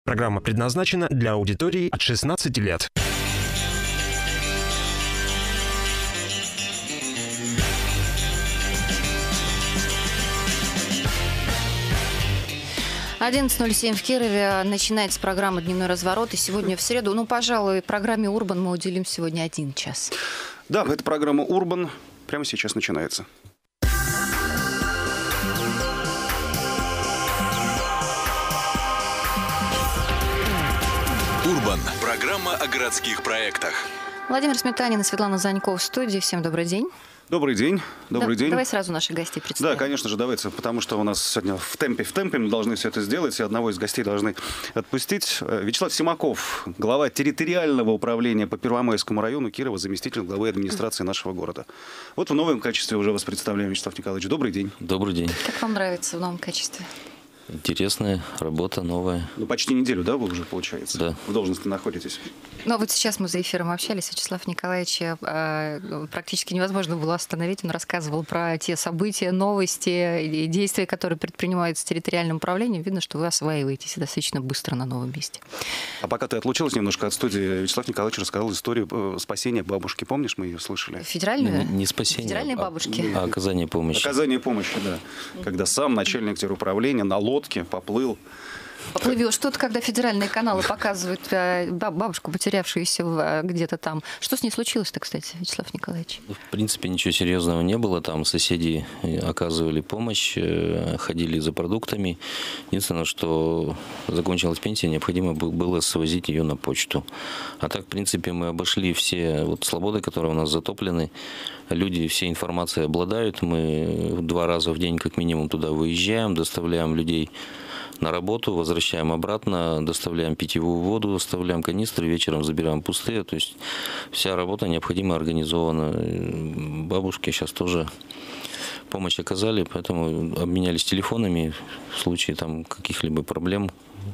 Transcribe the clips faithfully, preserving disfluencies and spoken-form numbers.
Программа предназначена для аудитории от шестнадцати лет. одиннадцать ноль семь в Кирове. Начинается программа «Дневной разворот». И сегодня в среду, ну, пожалуй, программе «Урбан» мы уделим сегодня один час. Да, эта программа «Урбан» прямо сейчас начинается. «Урбан» – программа о городских проектах. Владимир Сметанин и Светлана Занько в студии. Всем добрый день. Добрый день. Добрый да, день. Давай сразу наших гостей представим. Да, конечно же, давайте, потому что у нас сегодня в темпе, в темпе мы должны все это сделать, и одного из гостей должны отпустить. Вячеслав Симаков, глава территориального управления по Первомайскому району Кирова, заместитель главы администрации нашего города. Вот в новом качестве уже вас представляем, Вячеслав Николаевич. Добрый день. Добрый день. Как вам нравится в новом качестве? Интересная работа, новая. Ну, почти неделю, да, вы уже, получается? Да. В должности находитесь. Ну, вот сейчас мы за эфиром общались. Вячеслав Николаевич э, практически невозможно было остановить. Он рассказывал про те события, новости и действия, которые предпринимаются территориальным управлением. Видно, что вы осваиваетесь достаточно быстро на новом месте. А пока ты отлучилась немножко от студии, Вячеслав Николаевич рассказал историю спасения бабушки. Помнишь, мы ее слышали? Федеральную? Не, не спасение, Федеральной а, бабушки. а оказание помощи. Оказание помощи, да. Когда сам начальник теруправления на лодке поплыл. Поплывешь. Что-то, когда федеральные каналы показывают бабушку, потерявшуюся где-то там. Что с ней случилось-то, кстати, Вячеслав Николаевич? В принципе, ничего серьезного не было. Там соседи оказывали помощь, ходили за продуктами. Единственное, что закончилась пенсия, необходимо было свозить ее на почту. А так, в принципе, мы обошли все вот слободы, которые у нас затоплены. Люди всей информацией обладают. Мы два раза в день как минимум туда выезжаем, доставляем людей на работу, возвращаем обратно, доставляем питьевую воду, оставляем канистры, вечером забираем пустые. То есть вся работа необходимо организована. Бабушке сейчас тоже помощь оказали, поэтому обменялись телефонами в случае там каких-либо проблем.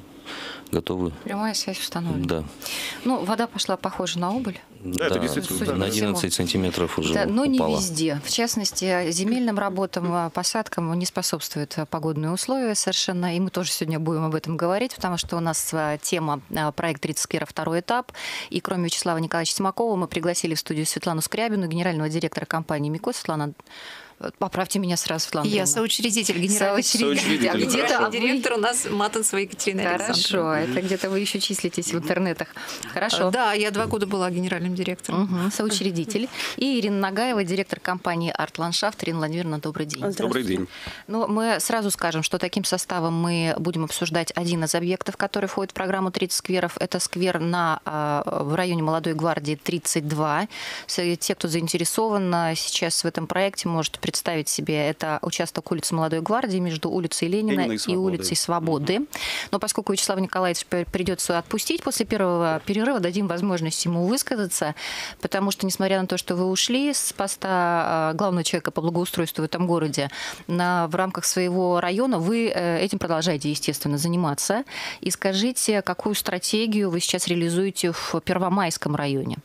Готовы. Прямая связь установлена. Да. Ну, вода пошла, похоже, на убыль. Да, да, это действительно. на одиннадцать сантиметров уже да, но упала. не везде. В частности, земельным работам, посадкам не способствуют погодные условия совершенно. И мы тоже сегодня будем об этом говорить, потому что у нас тема проект тридцать скверов, второй этап. И кроме Вячеслава Николаевича Симакова мы пригласили в студию Светлану Скрябину, генерального директора компании МИКО. Светлана, поправьте меня сразу, Светлана. Я соучредитель, генеральный соучредитель. А где-то а директор у нас Матанцева Екатерина Хорошо, Александровна. это где-то вы еще числитесь в интернетах. Хорошо. Да, я два года была генеральным директором. Угу, соучредитель. И Ирина Нагаева, директор компании «Арт-ландшафт». Ирина Владимировна, добрый день. Добрый день. Ну, мы сразу скажем, что таким составом мы будем обсуждать один из объектов, который входит в программу тридцать скверов. Это сквер на, в районе Молодой гвардии тридцать два. Те, кто заинтересован сейчас в этом проекте, может представить себе, это участок улицы Молодой гвардии между улицей Ленина, Ленина и, и Свободы. улицей Свободы. Но поскольку Вячеславу Николаевичу придется отпустить после первого перерыва, дадим возможность ему высказаться, потому что, несмотря на то, что вы ушли с поста главного человека по благоустройству в этом городе, на, в рамках своего района вы этим продолжаете, естественно, заниматься. И скажите, какую стратегию вы сейчас реализуете в Первомайском районе?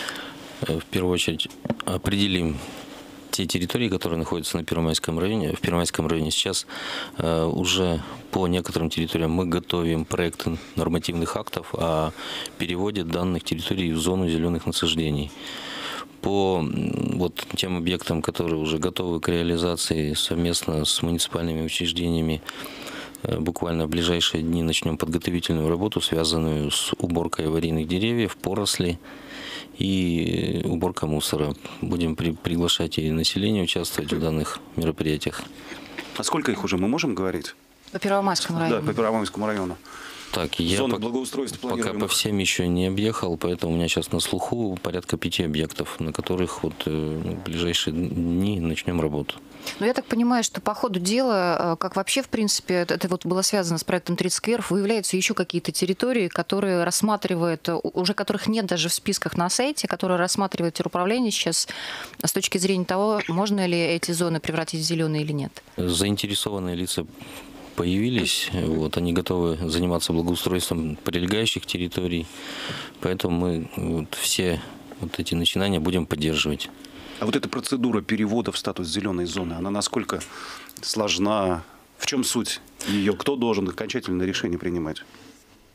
В первую очередь определим те территории, которые находятся на Первомайском районе. В Первомайском районе сейчас э, уже по некоторым территориям мы готовим проекты нормативных актов о переводе данных территорий в зону зеленых насаждений. По вот тем объектам, которые уже готовы к реализации совместно с муниципальными учреждениями, э, буквально в ближайшие дни начнем подготовительную работу, связанную с уборкой аварийных деревьев, порослей и уборка мусора. Будем при, приглашать и население участвовать в данных мероприятиях. А сколько их уже мы можем говорить? По Первомайскому району. Да, по Первомайскому району. Так, я Зоны по, благоустройства пока планируемых. по всем еще не объехал, поэтому у меня сейчас на слуху порядка пяти объектов, на которых вот в ближайшие дни начнем работу. Ну, я так понимаю, что по ходу дела, как вообще, в принципе, это, это вот было связано с проектом тридцать скверов, выявляются еще какие-то территории, которые рассматривают, уже которых нет даже в списках на сайте, которые рассматривает теруправление сейчас с точки зрения того, можно ли эти зоны превратить в зеленые или нет. Заинтересованные лица появились, вот, они готовы заниматься благоустройством прилегающих территорий, поэтому мы вот, все вот эти начинания будем поддерживать. А вот эта процедура перевода в статус зеленой зоны, она насколько сложна? В чем суть ее? Кто должен окончательное решение принимать?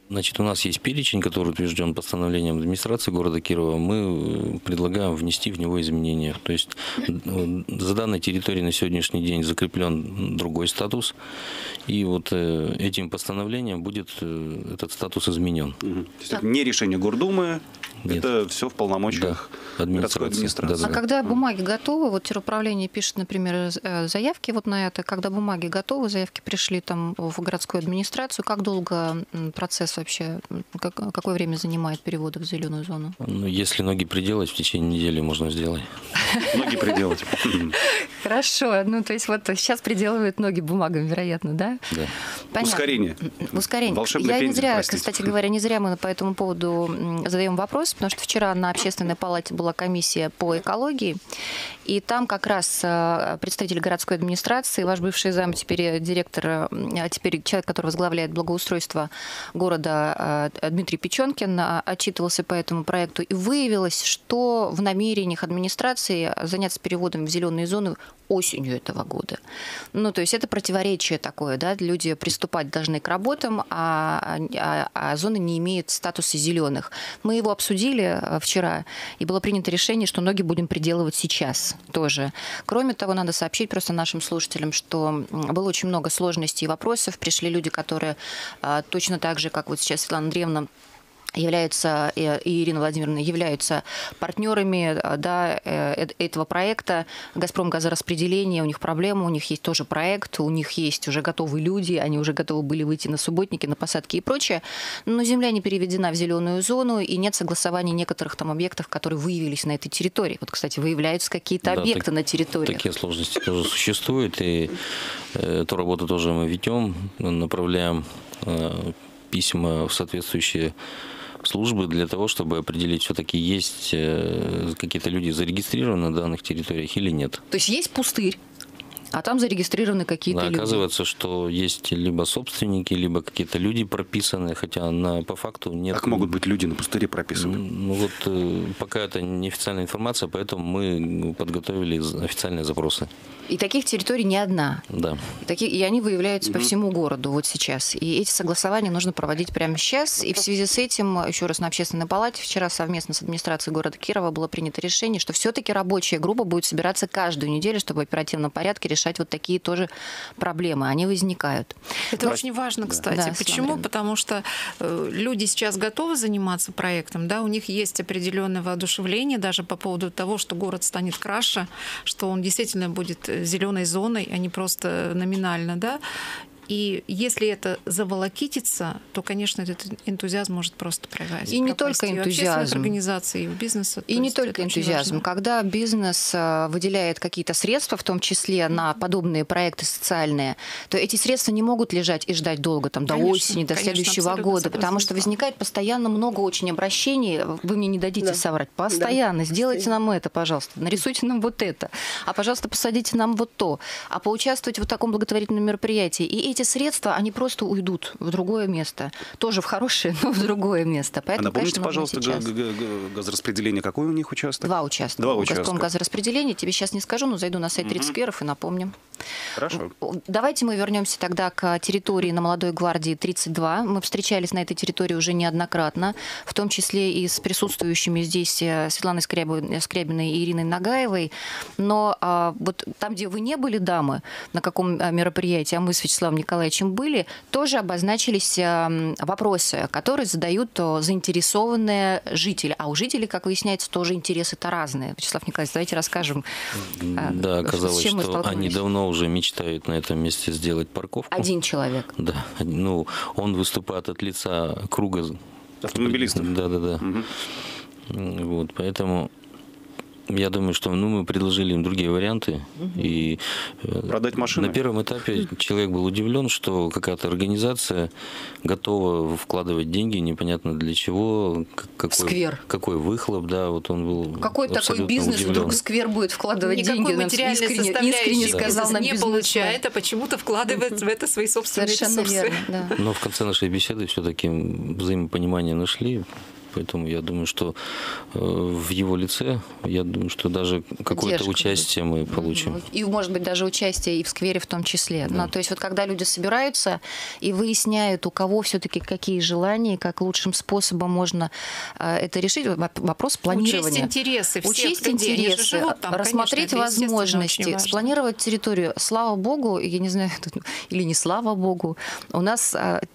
Значит, у нас есть перечень, который утвержден постановлением администрации города Кирова. Мы предлагаем внести в него изменения. То есть за данной территорией на сегодняшний день закреплен другой статус. И вот этим постановлением будет этот статус изменен. Угу. То есть это не решение Гордумы, Нет. это все в полномочиях да. городской администрации. Да, да. А когда бумаги готовы, вот теруправление пишет, например, заявки вот на это, когда бумаги готовы, заявки пришли там в городскую администрацию, как долго процесс вообще, как, какое время занимает переводы в зеленую зону? Ну, если ноги приделать, в течение недели можно сделать. Ноги приделать. Хорошо, ну то есть вот сейчас приделывают ноги бумагам, вероятно, да? Да. Понятно. Ускорение. Ускорение. Волшебный Я не пендель, зря, простите. кстати говоря, не зря мы по этому поводу задаем вопрос, потому что вчера на Общественной палате была комиссия по экологии, и там как раз представитель городской администрации, ваш бывший зам, теперь директор, а теперь человек, который возглавляет благоустройство города, Дмитрий Печенкин, отчитывался по этому проекту, и выявилось, что в намерениях администрации заняться переводом в зеленые зоны осенью этого года. Ну, то есть это противоречие такое, да, люди приступать должны к работам, а, а, а зоны не имеют статуса зеленых. Мы его обсудили вчера, и было принято решение, что ноги будем приделывать сейчас тоже. Кроме того, надо сообщить просто нашим слушателям, что было очень много сложностей и вопросов. Пришли люди, которые точно так же, как вот сейчас Светлана Андреевна, являются, и Ирина Владимировна, являются партнерами, да, этого проекта «Газпром газораспределение». У них проблема, у них есть тоже проект, у них есть уже готовые люди, они уже готовы были выйти на субботники, на посадки и прочее. Но земля не переведена в зеленую зону, и нет согласования некоторых там объектов, которые выявились на этой территории. Вот, кстати, выявляются какие-то Да, объекты так, на территории. Такие сложности тоже существуют, и эту работу тоже мы ведем, направляем письма в соответствующие службы для того, чтобы определить, все-таки есть какие-то люди зарегистрированы на данных территориях или нет. То есть есть пустырь, а там зарегистрированы какие-то Да, люди. оказывается, что есть либо собственники, либо какие-то люди прописанные, хотя на, по факту нет. Как могут быть люди на пустыре прописаны? Ну вот пока это неофициальная информация, поэтому мы подготовили официальные запросы. И таких территорий не одна. Да. Такие, и они выявляются по всему городу вот сейчас. И эти согласования нужно проводить прямо сейчас. И в связи с этим, еще раз, на Общественной палате вчера совместно с администрацией города Кирова было принято решение, что все-таки рабочая группа будет собираться каждую неделю, чтобы в оперативном порядке решать вот такие тоже проблемы. Они возникают. Это Но... очень важно, кстати. Да, Почему? Потому что э, люди сейчас готовы заниматься проектом, да, у них есть определенное воодушевление даже по поводу того, что город станет краше, что он действительно будет зеленой зоной, а не просто номинально, да. И если это заволокитится, то, конечно, этот энтузиазм может просто пропасть. И не только и энтузиазм. И организаций, и у бизнеса. И не только энтузиазм. Когда бизнес выделяет какие-то средства, в том числе на подобные проекты социальные, то эти средства не могут лежать и ждать долго, там, до конечно, осени, до конечно, следующего года, потому что возникает постоянно много очень обращений. Вы мне не дадите да. соврать. Постоянно. Да. Сделайте нам это, пожалуйста. Нарисуйте нам вот это. А, пожалуйста, посадите нам вот то. А поучаствуйте в таком благотворительном мероприятии. И эти Эти средства, они просто уйдут в другое место. Тоже в хорошее, но в другое место. Поэтому, а напомните, конечно, пожалуйста, сейчас... газораспределение, какой у них участок? Два участка. Два участка. «Газпром газораспределение». Тебе сейчас не скажу, но зайду на сайт тридцать скверов и напомню. Хорошо. Давайте мы вернемся тогда к территории на Молодой гвардии тридцать два. Мы встречались на этой территории уже неоднократно, в том числе и с присутствующими здесь Светланой Скрябиной и Ириной Нагаевой. Но а, вот там, где вы не были, дамы, на каком мероприятии, а мы с Вячеславом Николаевичем были, тоже обозначились вопросы, которые задают заинтересованные жители. А у жителей, как выясняется, тоже интересы-то разные. Вячеслав Николаевич, давайте расскажем. Да, оказалось, что они давно уже мечтают на этом месте сделать парковку. Один человек. Да. Ну, он выступает от лица круга автомобилистов. Да, да, да. Угу. Вот, поэтому я думаю, что ну, мы предложили им другие варианты. Угу. И продать машины. На первом этапе человек был удивлен, что какая-то организация готова вкладывать деньги, непонятно для чего, какой, сквер. Какой выхлоп, да, вот он был. Какой такой бизнес удивлен. Вдруг сквер будет вкладывать Никакой деньги? Материальной Искренне, искренне сказал нам не получает, а почему-то вкладывает в это свои собственные Совершенно ресурсы. Верно, да. Но в конце нашей беседы все-таки взаимопонимание нашли. Поэтому я думаю, что в его лице, я думаю, что даже какое-то участие мы получим. И, может быть, даже участие и в сквере в том числе. Да. Ну, то есть вот когда люди собираются и выясняют, у кого все-таки какие желания, как лучшим способом можно это решить, вопрос планирования. Учесть интересы всех Учесть людей. интересы, там, рассмотреть конечно, возможности, спланировать территорию. Слава богу, я не знаю, или не слава богу, у нас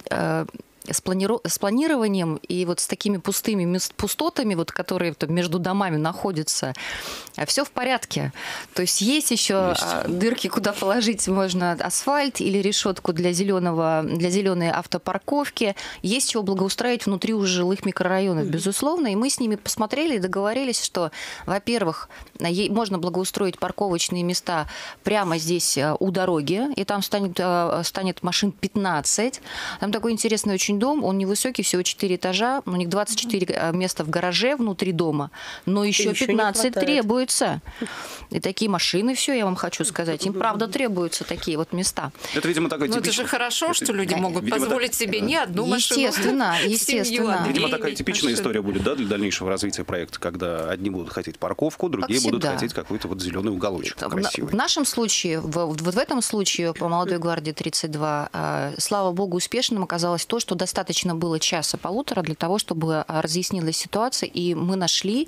с планированием и вот с такими пустыми пустотами, вот, которые между домами находятся, все в порядке. То есть есть еще есть. дырки, куда положить можно асфальт или решетку для зеленого, для зеленой автопарковки. Есть чего благоустроить внутри уже жилых микрорайонов, безусловно. И мы с ними посмотрели и договорились, что, во-первых, можно благоустроить парковочные места прямо здесь у дороги, и там станет, станет машин пятнадцать. Там такой интересный очень дом, он невысокий, всего четыре этажа, у них двадцать четыре места в гараже внутри дома, но еще, еще пятнадцать требуется. И такие машины, все, я вам хочу сказать, им правда требуются такие вот места. Это, видимо, такой типичный... это же хорошо, что люди это... могут видимо, позволить так... себе не одну машину. Естественно, естественно. Видимо, такая типичная машину. история будет, да, для дальнейшего развития проекта, когда одни будут хотеть парковку, другие будут хотеть какой-то вот зеленый уголочек красивый. В нашем случае, в, вот в этом случае по «Молодой гвардии тридцать два», слава богу, успешным оказалось то, что достаточно было часа-полутора для того, чтобы разъяснилась ситуация, и мы нашли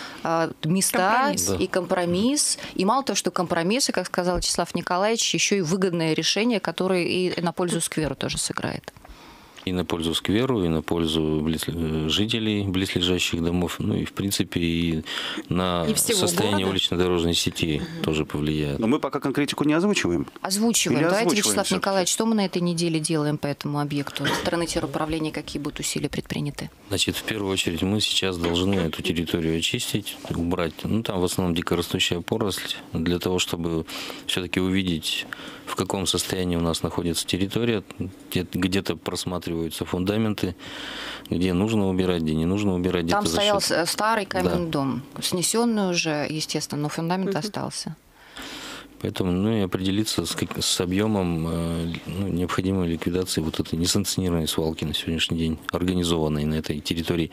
места компромисс. и компромисс. И мало того, что компромиссы, как сказал Вячеслав Николаевич, еще и выгодное решение, которое и на пользу скверу тоже сыграет. И на пользу скверу, и на пользу близ... жителей близлежащих домов, ну и, в принципе, и на и состояние улично-дорожной сети угу. тоже повлияет. Но мы пока конкретику не озвучиваем. Озвучиваем. Или Давайте, Вячеслав Николаевич, что мы на этой неделе делаем по этому объекту? Со стороны теруправления какие будут усилия предприняты? Значит, в первую очередь мы сейчас должны эту территорию очистить, убрать. Ну, там в основном дикорастущая поросль, для того, чтобы все-таки увидеть, в каком состоянии у нас находится территория, где-то просматривать фундаменты, где нужно убирать, где не нужно убирать. Там стоял счет... старый каменный да. дом, снесенный уже, естественно, но фундамент угу. остался. Поэтому ну, и определиться с, как, с объемом ну, необходимой ликвидации вот этой несанкционированной свалки на сегодняшний день, организованной на этой территории.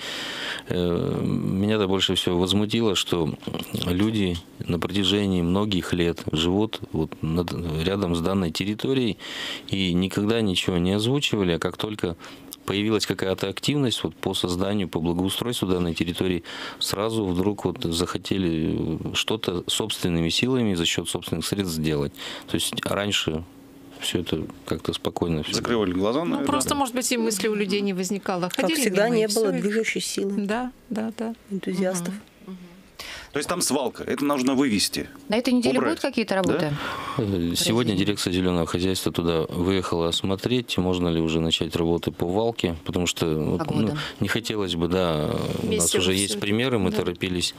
Меня-то больше всего возмутило, что люди на протяжении многих лет живут вот над, рядом с данной территорией и никогда ничего не озвучивали, а как только появилась какая-то активность вот, по созданию, по благоустройству данной территории, сразу вдруг вот захотели что-то собственными силами за счет собственных средств сделать. То есть раньше все это как-то спокойно. Все. Закрывали глаза, наверное. Ну, просто, может быть, и мысли у людей не возникало. Ходили как всегда, мимо, не было движущей силы. Да, да, да. Энтузиастов. Угу. То есть там свалка, это нужно вывести. На этой неделе убрать. будут какие-то работы? Да? Сегодня дирекция зеленого хозяйства туда выехала осмотреть, можно ли уже начать работы по валке, потому что вот, ну, не хотелось бы, да, у нас уже есть примеры, мы да. торопились,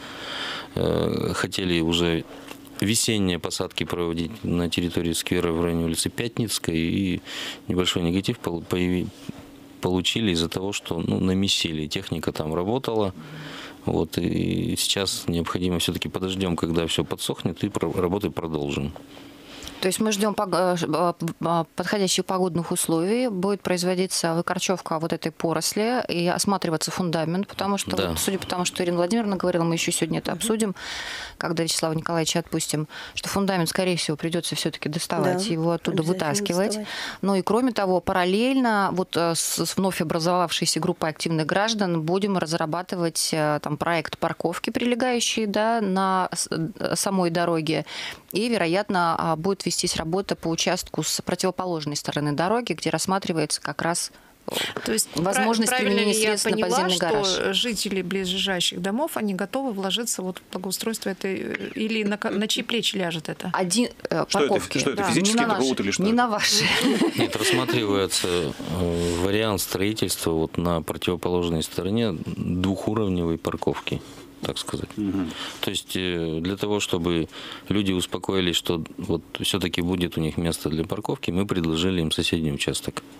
э, хотели уже весенние посадки проводить на территории сквера в районе улицы Пятницкой, и небольшой негатив появи, получили из-за того, что ну, намесили, техника там работала. Вот, и сейчас необходимо все-таки подождем, когда все подсохнет, и работы продолжим. То есть мы ждем подходящих погодных условий, будет производиться выкорчевка вот этой поросли и осматриваться фундамент, потому что, да. вот, судя по тому, что Ирина Владимировна говорила, мы еще сегодня это обсудим, когда Вячеслава Николаевича отпустим, что фундамент, скорее всего, придется все-таки доставать, да, его оттуда вытаскивать. Доставать. Ну и кроме того, параллельно вот с вновь образовавшейся группой активных граждан будем разрабатывать там проект парковки, прилегающей да, на самой дороге, и, вероятно, будет вестись работа по участку с противоположной стороны дороги, где рассматривается как раз То есть возможность применения средств на подземный гараж. Что жители близлежащих домов, они готовы вложиться вот в благоустройство этой, или на, на чьи плечи ляжет это? Один, э, парковки. Что это, что это физически не будут или что? Не на ваши. Нет, рассматривается вариант строительства вот на противоположной стороне двухуровневой парковки, так сказать. Угу. То есть для того, чтобы люди успокоились, что вот все-таки будет у них место для парковки, мы предложили им соседний участок.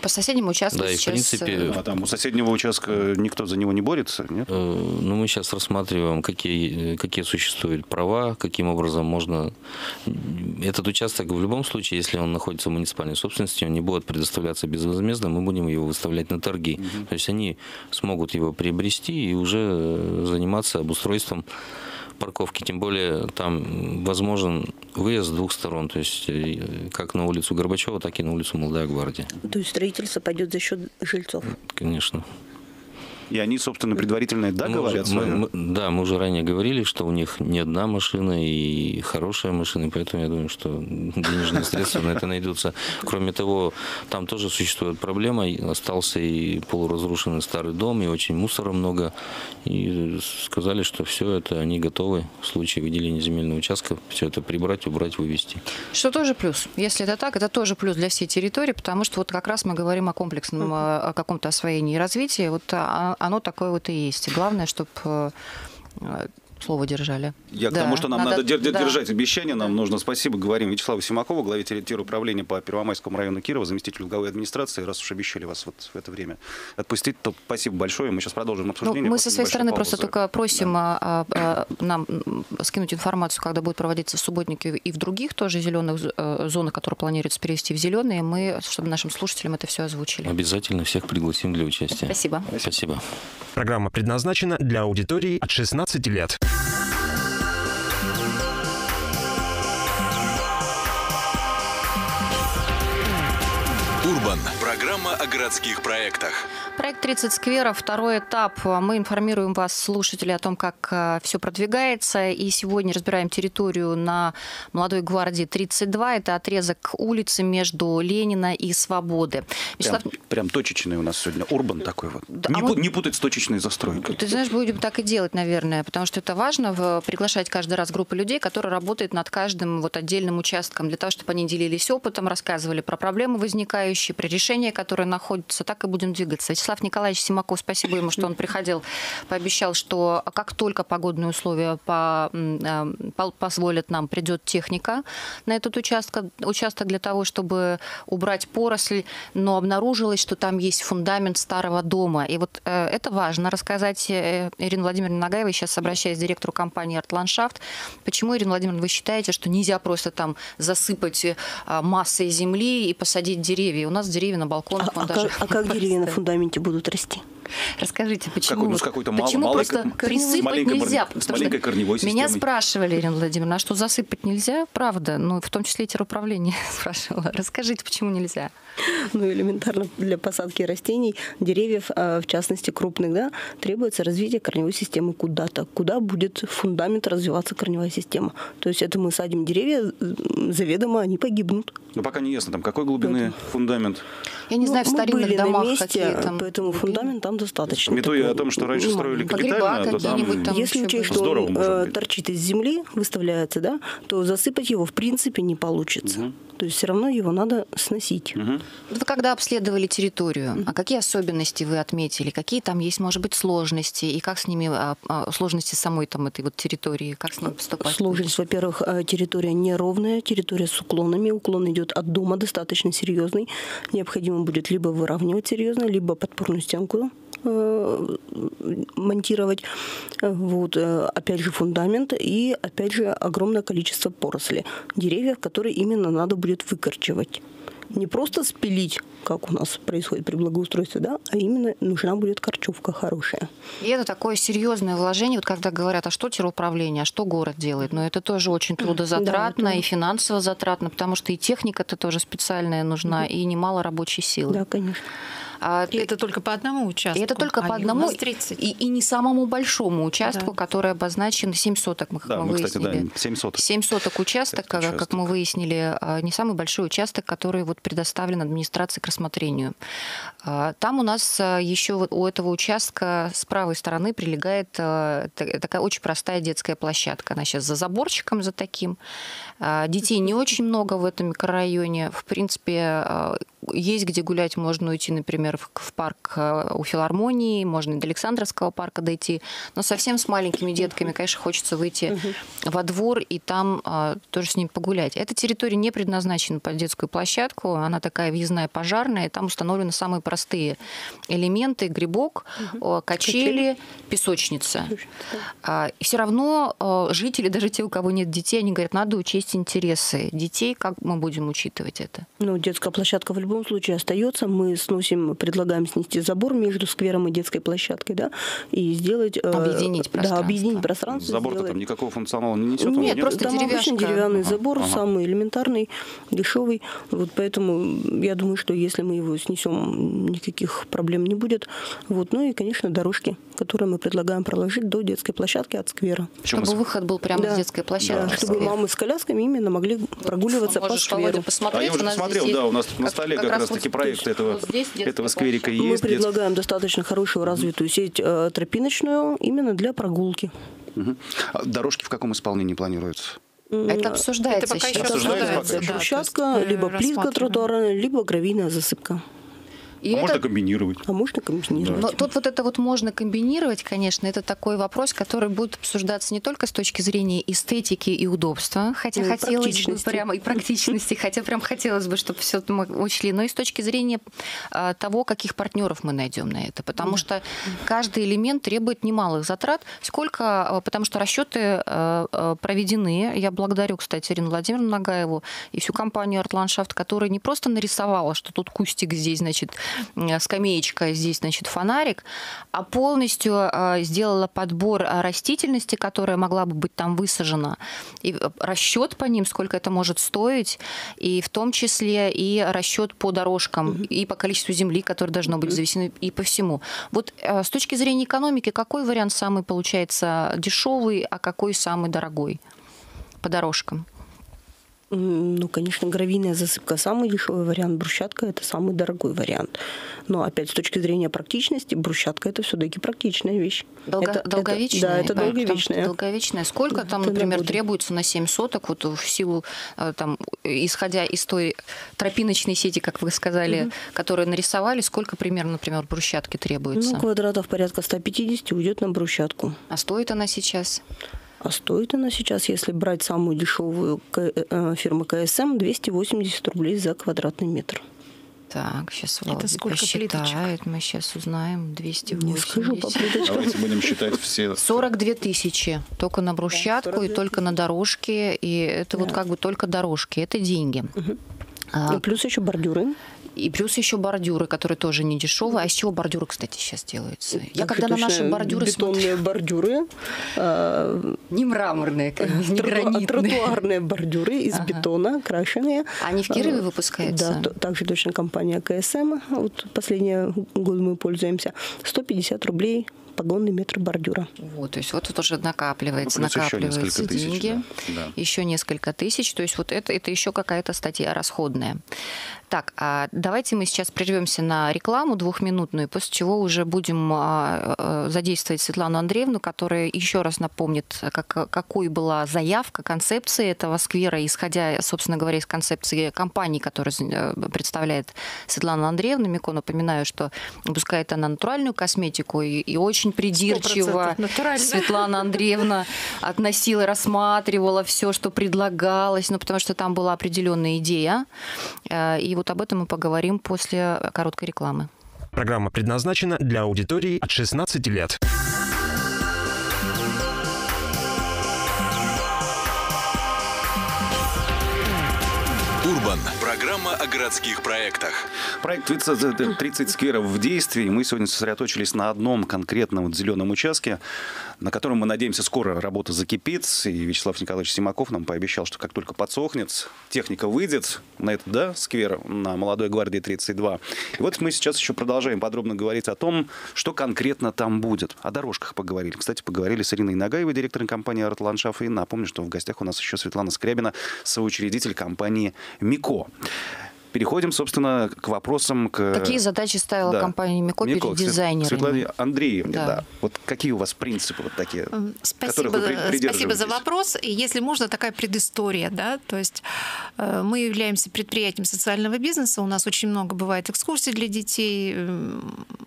по соседнему участку Да, и в сейчас... принципе... А там у соседнего участка никто за него не борется, нет? Э, Ну, мы сейчас рассматриваем, какие, какие существуют права, каким образом можно... Этот участок в любом случае, если он находится в муниципальной собственности, он не будет предоставляться безвозмездно, мы будем его выставлять на торги. Угу. То есть они смогут его приобрести и уже заниматься обустройством парковки. Тем более там возможен выезд с двух сторон, то есть как на улицу Горбачева, так и на улицу Молодая Гвардия. То есть строительство пойдет за счет жильцов? Конечно. И они, собственно, предварительно договорятся. Мы, мы, да, мы уже ранее говорили, что у них не одна машина и хорошая машина, поэтому я думаю, что денежные средства на это найдутся. Кроме того, там тоже существует проблема. Остался и полуразрушенный старый дом, и очень мусора много. И сказали, что все это они готовы в случае выделения земельного участка все это прибрать, убрать, вывести. Что тоже плюс. Если это так, это тоже плюс для всей территории, потому что вот как раз мы говорим о комплексном о каком-то освоении и развитии. Вот оно такое вот и есть. И главное, чтобы слово держали. Я да, к тому, что нам надо, надо дер- да. держать обещания, нам да. нужно спасибо. Говорим Вячеславу Симакову, главе территории управления по Первомайскому району Кирова, заместителю главы администрации. Раз уж обещали вас вот в это время отпустить, то спасибо большое. Мы сейчас продолжим обсуждение. Ну, мы со своей стороны паузы. просто только просим да. а, а, нам скинуть информацию, когда будет проводиться субботники и в других тоже зеленых зонах, которые планируется перевести в зеленые, мы, чтобы нашим слушателям это все озвучили. Обязательно всех пригласим для участия. Спасибо. Спасибо. Программа предназначена для аудитории от шестнадцати лет. Урбан. Программа о городских проектах. Проект тридцать скверов, второй этап. Мы информируем вас, слушатели, о том, как все продвигается. И сегодня разбираем территорию на Молодой Гвардии тридцать два. Это отрезок улицы между Ленина и Свободы. Прям, Вячеслав... прям точечный у нас сегодня урбан такой вот. Да, не, а пу- вот... не путать с точечной застройкой. Ты знаешь, будем так и делать, наверное, потому что это важно, в... приглашать каждый раз группы людей, которые работают над каждым вот отдельным участком, для того, чтобы они делились опытом, рассказывали про проблемы возникающие, про решения, которые находятся. Так и будем двигаться. Вячеслав Николаевич Симаков, спасибо ему, что он приходил, пообещал, что как только погодные условия по, по, позволят нам, придет техника на этот участок, участок для того, чтобы убрать поросль, но обнаружилось, что там есть фундамент старого дома. И вот э, это важно рассказать Ирине Владимировне Нагаевой, сейчас обращаясь к директору компании «Артландшафт». Почему, Ирина Владимировна, вы считаете, что нельзя просто там засыпать э, массой земли и посадить деревья? У нас деревья на балконах. А, а, даже... как, а как деревья на фундаменте будут расти? Расскажите, почему, Как, ну, вот, с какой-то почему мал, просто малой, присыпать маленькой, нельзя? С маленькой корневой системой. Меня спрашивали, Ирина Владимировна, а что засыпать нельзя? Правда, ну, в том числе и теруправление спрашивала. Расскажите, почему нельзя? Ну, элементарно для посадки растений, деревьев, в частности крупных, да, требуется развитие корневой системы куда-то. Куда будет фундамент развиваться корневая система? То есть это мы садим деревья, заведомо они погибнут. Но пока не ясно, там какой глубины Поэтому. фундамент. Я не Ну, знаю, в мы старинных были домах на месте, какие там... поэтому фундамент там достаточно. Метуя такой, о том, что раньше ну, строили Погреба капитально, то там... какие-нибудь там Если еще учесть, были. что Здорово, он может э, быть. торчит из земли, выставляется, да, то засыпать его в принципе не получится. Угу. То есть все равно его надо сносить. Угу. Вы когда обследовали территорию, а какие особенности вы отметили? Какие там есть, может быть, сложности? И как с ними, а, а, сложности самой там этой вот территории, как с ними поступать? Сложность, во-первых, э, территория неровная, территория с уклонами. Уклон идет от дома достаточно серьезный. Необходимо будет либо выравнивать серьезно, либо подпорную стенку э, монтировать. Вот. Опять же фундамент и, опять же, огромное количество поросли. Деревьев, которые именно надо будет выкорчевать. Не просто спилить, как у нас происходит при благоустройстве, да, а именно нужна будет корчевка хорошая. И это такое серьезное вложение, вот когда говорят, а что теруправление, а что город делает, но это тоже очень трудозатратно, да, это... и финансово затратно, потому что и техника-то тоже специальная нужна, угу. и немало рабочей силы. Да, конечно. А, и это только по одному участку. И это только а по одному, тридцать. И, и не самому большому участку, да. который обозначен семь соток, мы, Да, мы мы, выяснили. кстати, да, семь соток. семь соток участок, как, участок. как мы выяснили, не самый большой участок, который вот предоставлен администрации к рассмотрению. Там у нас еще вот у этого участка с правой стороны прилегает такая очень простая детская площадка. Она сейчас за заборчиком, за таким. Детей не очень много в этом микрорайоне. В принципе, есть где гулять, можно уйти, например, например, в, в парк у филармонии, можно до Александровского парка дойти. Но совсем с маленькими детками, конечно, хочется выйти угу. во двор и там а, тоже с ними погулять. Эта территория не предназначена под детскую площадку, она такая въездная, пожарная, и там установлены самые простые элементы: грибок, угу. качели, качели, песочница. А, и все равно а, жители, даже те, у кого нет детей, они говорят, надо учесть интересы детей, как мы будем учитывать это? Ну, детская площадка в любом случае остается. Мы сносим, предлагаем снести забор между сквером и детской площадкой, да, и сделать... Объединить пространство. Да, объединить пространство. Забор-то там никакого функционала не несет? Нет, просто там деревяшка. обычный деревянный ага. забор, ага. самый элементарный, дешевый. Вот поэтому я думаю, что если мы его снесем, никаких проблем не будет. Вот. Ну и, конечно, дорожки, которые мы предлагаем проложить до детской площадки от сквера. Чтобы мы... выход был прямо да. с детской площадки. Да, чтобы мамы с колясками именно могли прогуливаться по скверу. А я уже посмотрел, да, у нас на столе как, как раз таки проект этого, вот этого скверика есть. Мы предлагаем достаточно хорошую развитую сеть э, тропиночную именно для прогулки. Угу. А дорожки в каком исполнении планируются? Это обсуждается. Это пока еще обсуждается. обсуждается. Брусчатка, Да, либо плитка тротуарная, либо гравийная засыпка. И а это... можно комбинировать. А можно комбинировать. Но тут вот это вот можно комбинировать, конечно, это такой вопрос, который будет обсуждаться не только с точки зрения эстетики и удобства, хотя ну, хотелось бы прямо и практичности, хотя прям хотелось бы, чтобы все мы учли, но и с точки зрения а, того, каких партнеров мы найдем на это, потому mm. что каждый элемент требует немалых затрат, сколько, потому что расчеты а, проведены. Я благодарю, кстати, Ирину Владимировну Нагаеву и всю компанию «Артландшафт», которая не просто нарисовала, что тут кустик, здесь, значит, скамеечка, здесь, значит, фонарик, а полностью сделала подбор растительности, которая могла бы быть там высажена, и расчет по ним, сколько это может стоить, и в том числе и расчет по дорожкам, mm-hmm. и по количеству земли, которое должно быть завесено, и по всему. Вот с точки зрения экономики, какой вариант самый получается дешевый, а какой самый дорогой по дорожкам? Ну, конечно, гравийная засыпка самый дешевый вариант, брусчатка – это самый дорогой вариант. Но опять с точки зрения практичности, брусчатка – это все-таки практичная вещь. Долго, это, долговечная? Это, да, это долговечная. Долговечная. Сколько там, это например, требуется на семь соток, вот в силу, там, исходя из той тропиночной сети, как вы сказали, угу. которую нарисовали, сколько примерно, например, брусчатки требуется? Ну, квадратов порядка ста пятидесяти уйдет на брусчатку. А стоит она сейчас? А стоит она сейчас, если брать самую дешевую фирму ка эс эм, двести восемьдесят рублей за квадратный метр. Так, сейчас Володя это сколько посчитает, плиточек? Мы сейчас узнаем. двести восемьдесят. Не скажу по плиточкам. Давайте будем считать все. сорок две тысячи только на брусчатку, да, и только на дорожки. И это да. вот как бы только дорожки. Это деньги. Угу. А, и плюс еще бордюры. И плюс еще бордюры, которые тоже не дешевые. А из чего бордюры, кстати, сейчас делаются? Так Я когда на наши бордюры бетонные смотрю... бордюры. А... Не мраморные, не гранитные. Тротуарные бордюры из ага. бетона, крашеные. Они в Кирове выпускаются? Да, также точно компания ка эс эм. Вот последние годы мы пользуемся. сто пятьдесят рублей погонный метр бордюра. Вот, то есть вот тут уже накапливается, ну, накапливаются еще деньги. Тысяч, да. Да. Еще несколько тысяч. То есть вот это, это еще какая-то статья расходная. Так, а давайте мы сейчас прервемся на рекламу двухминутную, после чего уже будем а, задействовать Светлану Андреевну, которая еще раз напомнит, как, какой была заявка, концепция этого сквера, исходя, собственно говоря, из концепции компании, которая представляет Светлана Андреевна Мико. Напоминаю, что выпускает она натуральную косметику, и, и очень придирчиво Светлана Андреевна относила, рассматривала все, что предлагалось, ну, потому что там была определенная идея. И вот об этом мы поговорим после короткой рекламы. Программа предназначена для аудитории от шестнадцати лет. Урбан. Программа о городских проектах. Проект тридцать скверов в действии. Мы сегодня сосредоточились на одном конкретном вот зеленом участке, на котором, мы надеемся, скоро работа закипит. И Вячеслав Николаевич Симаков нам пообещал, что как только подсохнет, техника выйдет на этот, да, сквер, на Молодой гвардии тридцать два. И вот мы сейчас еще продолжаем подробно говорить о том, что конкретно там будет. О дорожках поговорили. Кстати, поговорили с Ириной Нагаевой, директором компании «Артландшафт». И напомню, что в гостях у нас еще Светлана Скрябина, соучредитель компании «Мико». переходим, собственно, к вопросам... К... Какие задачи ставила да. компания МИКО перед МИКО, дизайнерами? Светлане Андреевне, да. Да. Вот какие у вас принципы вот такие, Спасибо, которых вы придерживаетесь? спасибо за вопрос. И если можно, такая предыстория, да, то есть э, мы являемся предприятием социального бизнеса, у нас очень много бывает экскурсий для детей, э,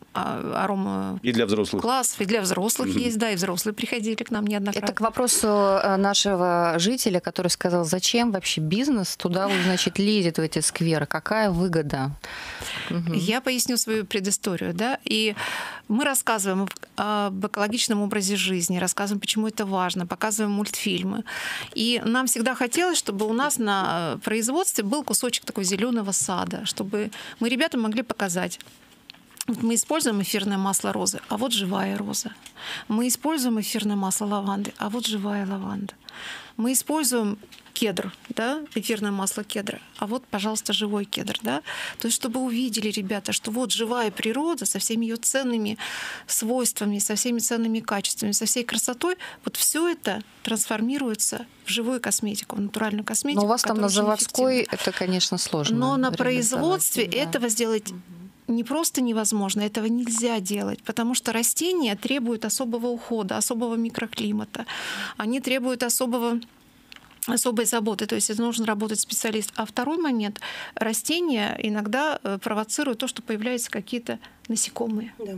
арома... И для взрослых. Классов, и для взрослых mm-hmm. есть, да, и взрослые приходили к нам неоднократно. Это к вопросу нашего жителя, который сказал, зачем вообще бизнес туда, значит, лезет в эти скверы, какая выгода? Угу. Я поясню свою предысторию, да, и мы рассказываем об экологичном образе жизни, рассказываем, почему это важно, показываем мультфильмы. И нам всегда хотелось, чтобы у нас на производстве был кусочек такой зеленого сада, чтобы мы ребятам могли показать. Мы используем эфирное масло розы, а вот живая роза. Мы используем эфирное масло лаванды, а вот живая лаванда. Мы используем кедр, да, эфирное масло кедра, а вот, пожалуйста, живой кедр, да. То есть, чтобы увидели ребята, что вот живая природа со всеми ее ценными свойствами, со всеми ценными качествами, со всей красотой, вот все это трансформируется в живую косметику, в натуральную косметику. Но у вас там на заводской это, конечно, сложно. Но на производстве да. этого сделать не просто невозможно, этого нельзя делать, потому что растения требуют особого ухода, особого микроклимата. Они требуют особого особой заботы, то есть это нужно работать специалист. А второй момент, растения иногда провоцируют то, что появляются какие-то насекомые. Да.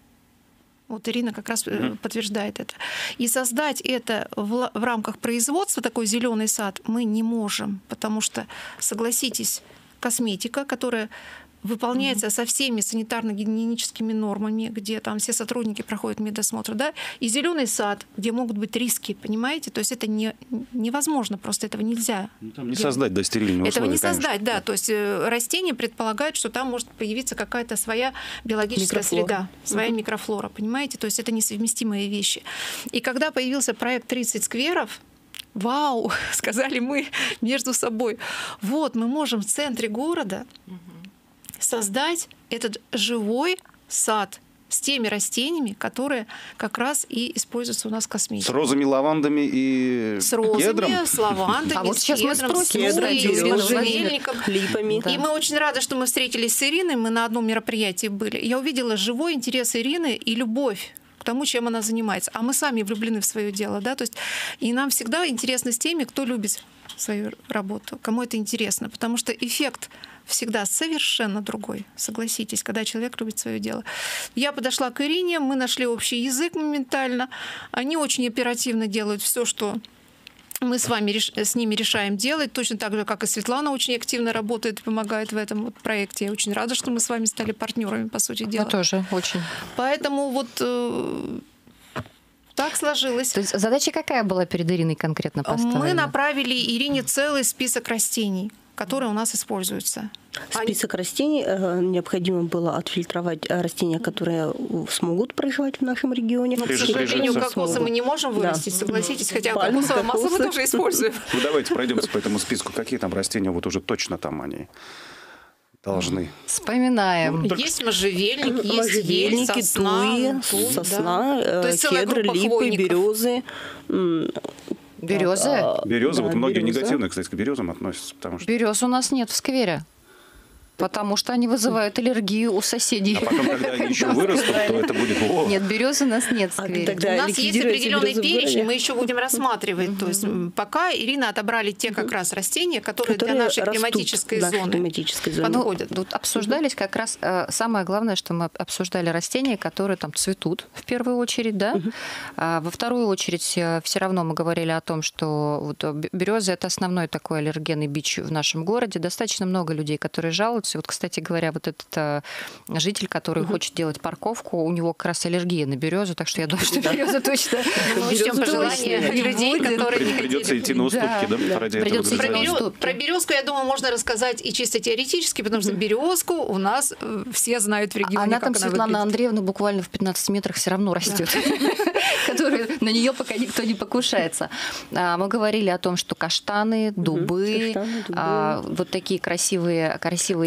Вот Ирина как раз mm-hmm. подтверждает это. И создать это в, в рамках производства, такой зеленый сад, мы не можем, потому что, согласитесь, косметика, которая выполняется mm-hmm. со всеми санитарно-гигиеническими нормами, где там все сотрудники проходят медосмотр, да, и зеленый сад, где могут быть риски, понимаете? То есть это не, невозможно, просто этого нельзя. Ну, там не создать, да, стерильные этого условия, не конечно. создать, да. То есть растения предполагают, что там может появиться какая-то своя биологическая микрофлора. Среда, своя mm-hmm. микрофлора, понимаете? То есть это несовместимые вещи. И когда появился проект тридцать скверов, вау, сказали мы между собой, вот мы можем в центре города mm-hmm. создать этот живой сад с теми растениями, которые как раз и используются у нас в косметике. С розами, лавандами и с розами, кедром? с лавандами, а вот с сейчас кедром, мы с кедром, с можжевельником, липами. Да. И мы очень рады, что мы встретились с Ириной, мы на одном мероприятии были. Я увидела живой интерес Ирины и любовь к тому, чем она занимается. А мы сами влюблены в свое дело, да, то есть и нам всегда интересно с теми, кто любит свою работу, кому это интересно, потому что эффект всегда совершенно другой, согласитесь, когда человек любит свое дело. Я подошла к Ирине, мы нашли общий язык моментально. Они очень оперативно делают все, что мы с вами с ними решаем делать, точно так же, как и Светлана очень активно работает и помогает в этом вот проекте. Я очень рада, что мы с вами стали партнерами, по сути дела. Я тоже очень. Поэтому вот э, так сложилось. То есть задача какая была перед Ириной конкретно поставлена? Мы направили Ирине целый список растений, которые у нас используются. Список растений необходимо было отфильтровать растения, которые смогут проживать в нашем регионе. Но, к сожалению, кокосы мы не можем вырастить, да. согласитесь, хотя Пальмы, кокосовое масло мы тоже используем. Ну давайте пройдемся по этому списку. Какие там растения вот уже точно там они должны? Вспоминаем. Ну, есть можжевельник, есть ель, сосна, туи, сосна, да. Кедры, липы, березы. Березы? Березы, да, вот многие береза. негативно, кстати, к березам относятся. Потому что... Берез у нас нет в сквере. Потому что они вызывают аллергию у соседей. А потом, когда они еще вырастут, то это будет... О! Нет, берез у нас нет в сквере. А у нас есть определенный перечень, мы еще будем рассматривать. Mm-hmm. То есть пока Ирина отобрали те как раз растения, которые, которые для нашей климатической зоны, климатической зоны подходят. Ну, тут обсуждались как раз э, самое главное, что мы обсуждали растения, которые там цветут в первую очередь, да. Mm-hmm. А во вторую очередь э, все равно мы говорили о том, что вот, береза это основной такой аллергенный бич в нашем городе. Достаточно много людей, которые жалуются. Вот, кстати говоря, вот этот э, житель, который угу. хочет делать парковку, у него как раз аллергия на березу, так что я думаю, что береза точно. Мы учтем пожелания людей, которые не придется идти на уступки, да, ради этого. Про березку, я думаю, можно рассказать и чисто теоретически, потому что березку у нас все знают в регионе. Она там, Светлана Андреевна, буквально в пятнадцати метрах все равно растет. которую на нее пока никто не покушается. Мы говорили о том, что каштаны, дубы, вот такие красивые, красивые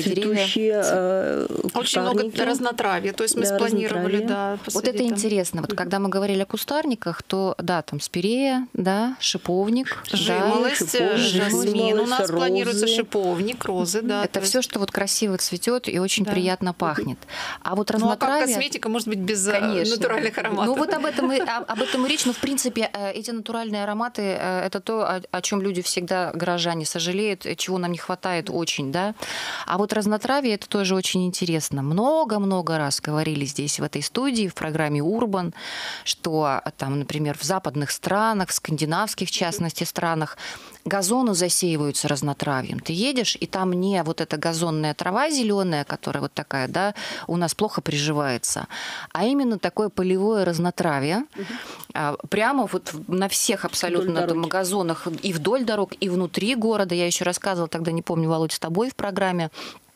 деревья. Очень много разнотравья, то есть мы спланировали, да, вот это интересно. Вот когда мы говорили о кустарниках, то да, там спирея, да, шиповник, жимолость, жасмин у нас планируется, шиповник, розы, да. Это все, что вот красиво цветет и очень приятно пахнет. А вот разнотравие... Ну, а как косметика может быть без натуральных ароматов? Ну, вот об этом, и, об этом и речь. Но, в принципе, эти натуральные ароматы – это то, о, о чем люди всегда, горожане, сожалеют, чего нам не хватает очень, да. А вот разнотравие – это тоже очень интересно. Много-много раз говорили здесь, в этой студии, в программе «Урбан», что, там, например, в западных странах, в скандинавских, в частности, странах, газоны засеиваются разнотравьем. Ты едешь, и там не вот эта газонная трава зеленая, которая вот такая, да, у нас плохо приживается, а именно такое полевое разнотравие. Угу. Прямо вот на всех абсолютно там газонах и вдоль дорог, и внутри города. Я еще рассказывала, тогда, не помню, Володь, с тобой в программе,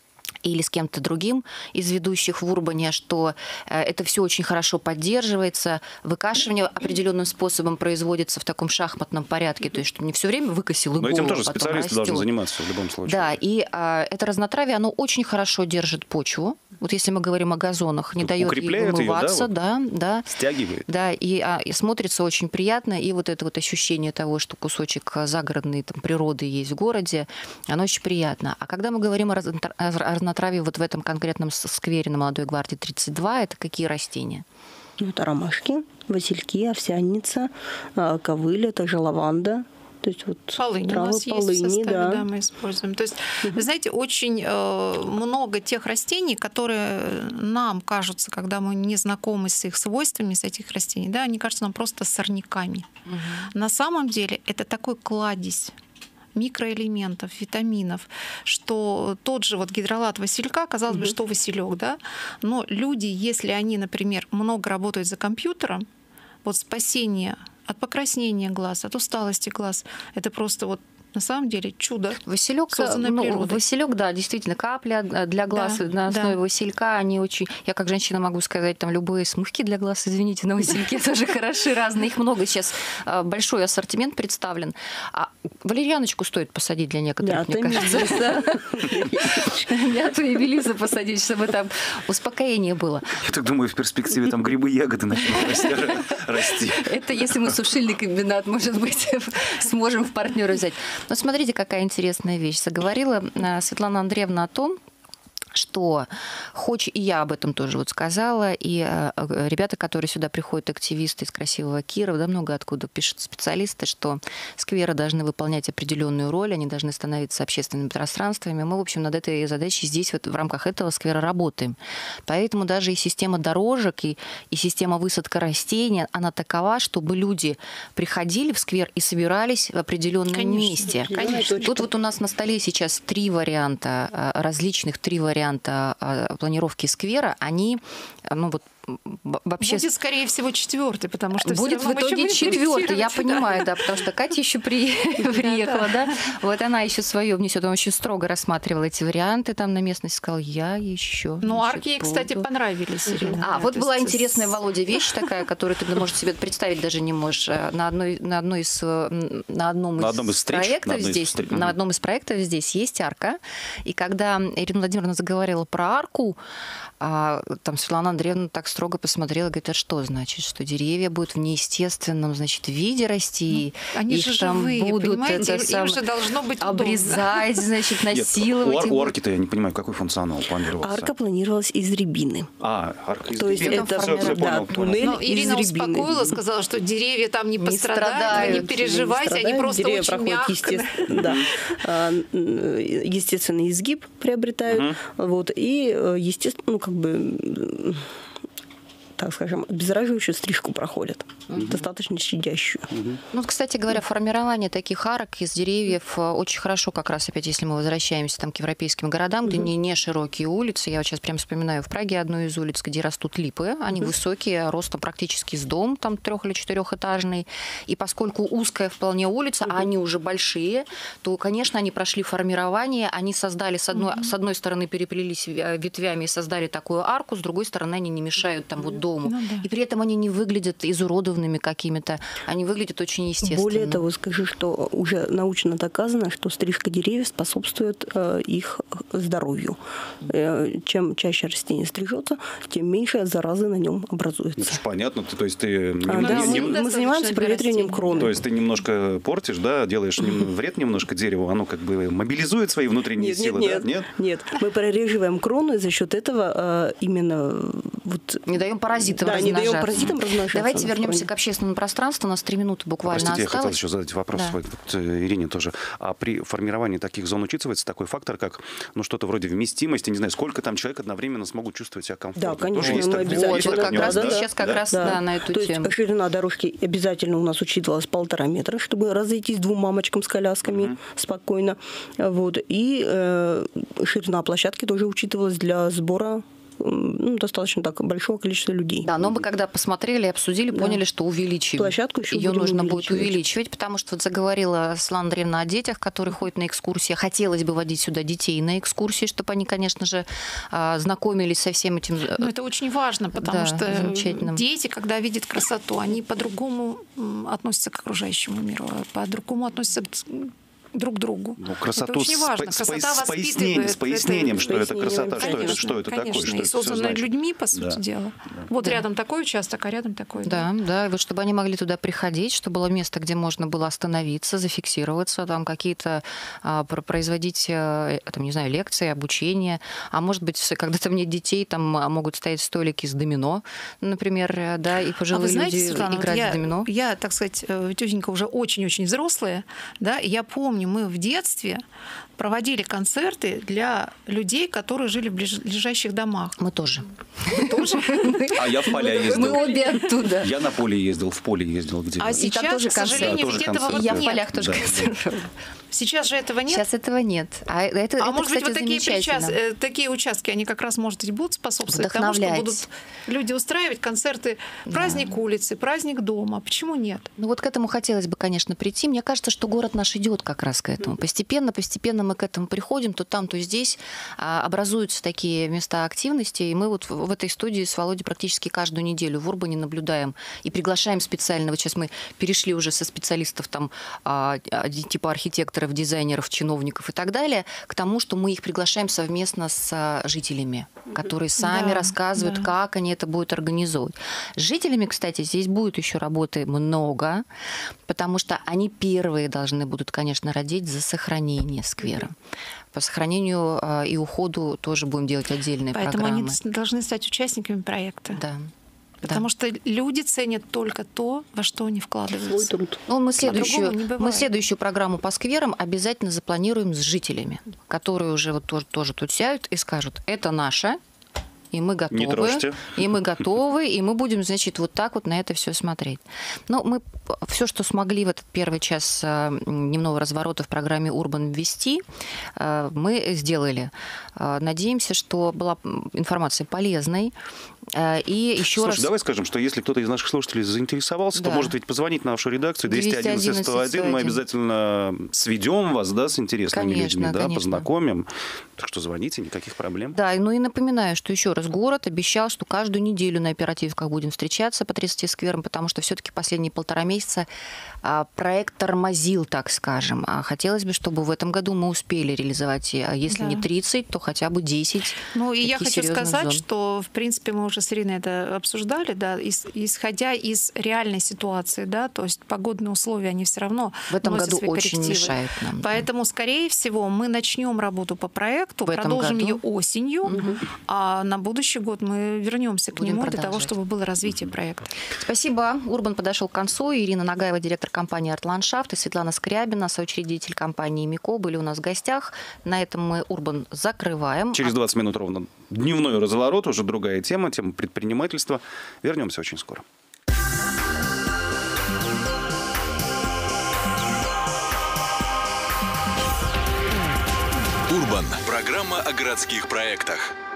или с кем-то другим из ведущих в Урбане, что это все очень хорошо поддерживается, выкашивание определенным способом производится в таком шахматном порядке, то есть что не все время выкосил и Но этим тоже специалисты должны заниматься в любом случае. Да, и а, это разнотравие, оно очень хорошо держит почву. Вот если мы говорим о газонах, не дает ей вымываться, ее, да, вот, да, да, стягивает. Да, и, а, и смотрится очень приятно, и вот это вот ощущение того, что кусочек загородной там, природы есть в городе, оно очень приятно. А когда мы говорим о разнотравии, Разнотравие вот в этом конкретном сквере на Молодой гвардии тридцать два, это какие растения? Ну, это ромашки, васильки, овсяница, ковыль, это же лаванда. То есть вот полынь травы, у нас полыни, есть в составе, да. да, мы используем. То есть, вы знаете, очень э, много тех растений, которые нам кажутся, когда мы не знакомы с их свойствами, с этих растений, да, они кажутся нам просто сорняками. Угу. На самом деле это такой кладезь микроэлементов, витаминов, что тот же вот гидролат василька, казалось бы, что василек, да, но люди, если они, например, много работают за компьютером, вот спасение от покраснения глаз, от усталости глаз, это просто вот на самом деле чудо. Василек, ну, Василек, да, действительно, капля для глаз, да, на основе да. василька, они очень... Я как женщина могу сказать, там любые смывки для глаз, извините, на васильке тоже хороши, разные. Их много сейчас, большой ассортимент представлен. А валерьяночку стоит посадить для некоторых, мне кажется. Мяту и мелису посадить, чтобы там успокоение было. Я так думаю, в перспективе там грибы, ягоды начнут расти. Это если мы сушильный комбинат, может быть, сможем в партнеры взять. Но смотрите, какая интересная вещь. Заговорила Светлана Андреевна о том, что, хоть и я об этом тоже вот сказала, и э, ребята, которые сюда приходят, активисты из красивого Кирова, да, много откуда пишут специалисты, что скверы должны выполнять определенную роль, они должны становиться общественными пространствами. Мы, в общем, над этой задачей здесь вот в рамках этого сквера работаем. Поэтому даже и система дорожек, и, и система высадка растений, она такова, чтобы люди приходили в сквер и собирались в определенном конечно, месте. Конечно. Тут вот у нас на столе сейчас три варианта, различных три варианта варианта планировки сквера, они, ну вот, вообще... Будет, скорее всего, четвертый, потому что будет в итоге четвертый, я понимаю, да, потому что Катя еще приехала, да, вот она еще свое внесет, она очень строго рассматривала эти варианты там на местности, сказала, я еще. Ну, арки ей, кстати, понравились. А, вот была интересная, Володя, вещь такая, которую ты, может, себе представить даже не можешь. На одной, на одной из, на одном из проектов здесь, на одном из проектов здесь есть арка, и когда Ирина Владимировна заговорила про арку, а, там Светлана Андреевна так строго посмотрела, говорит, а что значит, что деревья будут в неестественном, значит, виде расти, ну, они их же там живые, будут это им сам, же должно быть обрезать, удобно. Значит, насиловать. Нет, у, у арки-то я не понимаю, какой функционал планировался. Арка планировалась из рябины. А, арка из То есть рябины. это все, все, да, понял, туннель Но Ирина успокоила, сказала, что деревья там не, не пострадают, страдают, не переживайте, не они просто деревья очень мягко. Естественно, да. Естественный изгиб приобретают, вот, и естественно, ну, как бы, так скажем, обеззараживающую стрижку проходят, угу. достаточно щадящую. Угу. Ну, кстати говоря, формирование таких арок из деревьев очень хорошо, как раз опять, если мы возвращаемся там, к европейским городам, угу. где не, не широкие улицы. Я вот сейчас прям вспоминаю в Праге одну из улиц, где растут липы. Они угу. высокие, ростом практически с дом, там трех- или четырехэтажный. И поскольку узкая вполне улица, угу. а они уже большие, то, конечно, они прошли формирование, они создали, с одной, угу. с одной стороны, переплелись ветвями и создали такую арку, с другой стороны, они не мешают там вот до дому. Ну, да. И при этом они не выглядят изуродованными какими-то, они выглядят очень естественно. Более того, скажи, что уже научно доказано, что стрижка деревьев способствует э, их здоровью. Э, чем чаще растение стрижется, тем меньше заразы на нем образуется. Это же понятно. Ты, то есть ты... А, не- да, не- мы, не- мы занимаемся проветриванием кроны. То есть ты немножко портишь, да, делаешь нем- вред немножко дереву, оно как бы мобилизует свои внутренние Нет, нет, силы, нет, да? Нет? нет. Мы прореживаем крону, и за счет этого э, именно вот... Не даем паразитам Да, не размножаться. даем паразитам размножаться. Давайте на вернемся фоне. к общественному пространству. У нас три минуты буквально Простите, я осталось. хотел еще задать вопрос Да. вот, э, Ирине тоже. А при формировании таких зон учитывается такой фактор, как ну, что-то вроде вместимости, не знаю, сколько там человек одновременно смогут чувствовать себя комфортно? Да, конечно, Тоже есть мы так- обязательно. есть Вот, такой как нюанс, раз да? сейчас как Да? раз да, на эту То тему. есть ширина дорожки обязательно у нас учитывалась полтора метра, чтобы разойтись двум мамочкам с колясками Мгм. спокойно. Вот. И э, ширина площадки тоже учитывалась для сбора м, ну, достаточно так большого количества людей. Да, но мы когда посмотрели, обсудили, Да. поняли, что увеличим. Площадку еще Ее будем нужно будет увеличивать. увеличивать, потому что вот заговорила Светлана Андреевна о детях, которые ходят на экскурсии. Хотелось бы водить сюда детей на экскурсии, чтобы они, конечно же, а, знакомились со всем этим. Но это очень важно, потому Да, что замечательно. дети, когда видят красоту, они по-другому м, относятся к окружающему миру, а по-другому относятся к- друг к другу. Ну, Это красоту очень с, важно. по- с Красота пояс- с, пояснением, воспитывает. с пояснением, Это- что это пояснением, красота, что это, Конечно, что это конечно. такое, что И это всё созданная значит. людьми, по сути Да. дела. Вот рядом такой участок, а рядом такой. Да, да, и вот чтобы они могли туда приходить, чтобы было место, где можно было остановиться, зафиксироваться, там какие-то а, про- производить, а, там, не знаю, лекции, обучение. А может быть, с- когда там нет детей, там а, могут стоять столики с домино, например, э, да, и А пожилые вы знаете, люди Светлана, вот играть я, в домино. я, так сказать, э, тетенька уже очень-очень взрослая, да, и я помню, мы в детстве проводили концерты для людей, которые жили в ближ- ближайших домах. Мы тоже. А я в поля Мы ездил. обе оттуда. Я на поле ездил, в поле ездил. Где? А И там сейчас, тоже к сожалению, концерт. ведь Да, этого тоже вот И я в нет. полях тоже Да. концерт. Сейчас же этого нет. Сейчас этого нет. А это, А это, может быть, кстати, вот такие, замечательно. причас- э, такие участки, они как раз, может быть, будут способствовать тому, что Вдохновлять. будут люди устраивать концерты, праздник улицы, праздник дома. Почему нет? Ну вот к этому хотелось бы, конечно, прийти. Мне кажется, что город наш идет как раз к этому. Постепенно, постепенно мы к этому приходим. То там, то здесь а, образуются такие места активности. И мы вот в, в этой студии с Володей практически каждую неделю в Урбане наблюдаем и приглашаем специально. Вот сейчас мы перешли уже со специалистов там а, а, типа архитекторов, дизайнеров, чиновников и так далее, к тому, что мы их приглашаем совместно с а, жителями, которые сами Да, рассказывают, да. как они это будут организовывать. С жителями, кстати, здесь будет еще работы много, потому что они первые должны будут, конечно, родить за сохранение сквера. По сохранению э, и уходу тоже будем делать отдельные Поэтому программы. они ц- должны стать участниками проекта. Да. Потому Да. что люди ценят только то, во что они Свой вкладываются. труд. Ну, мы следующую, По-другому не мы бывает. следующую программу по скверам обязательно запланируем с жителями, которые уже вот тоже, тоже тут сядут и скажут, это наше, и мы готовы, Не трожьте. и мы готовы, и мы будем, значит, вот так вот на это все смотреть. Но мы все, что смогли в этот первый час э, дневного разворота в программе «Урбан» ввести, э, мы сделали. Э, Надеемся, что была информация полезной. Э, И еще Слушай, раз... давай скажем, что если кто-то из наших слушателей заинтересовался, Да. то может ведь позвонить на нашу редакцию двести одиннадцать сто один. Мы обязательно сведем вас, да, с интересными Конечно, людьми, да, конечно. познакомим. Так что звоните, никаких проблем. Да, ну и напоминаю, что еще раз город обещал, что каждую неделю на оперативках будем встречаться по тридцати скверам, потому что все-таки последние полтора месяца а, проект тормозил, так скажем. А хотелось бы, чтобы в этом году мы успели реализовать, а если Да. не тридцать, то хотя бы десять. Ну, и я таких хочу серьезных сказать, зон. что, в принципе, мы уже с Ириной это обсуждали, да, ис- исходя из реальной ситуации, да, то есть погодные условия, они все равно В этом вносят году свои очень коррективы. мешают нам. да. Поэтому, скорее всего, мы начнем работу по проекту, В этом продолжим году. ее осенью, а на будущий год мы вернемся к Будем нему для того, продолжать. чтобы было развитие проекта. Спасибо. Урбан подошел к концу. Ирина Нагаева, директор компании «Артландшафт», и Светлана Скрябина, соучредитель компании «Мико», были у нас в гостях. На этом мы Урбан закрываем. Через двадцать минут ровно дневной разворот, уже другая тема, тема предпринимательства. Вернемся очень скоро. Урбан. Программа о городских проектах.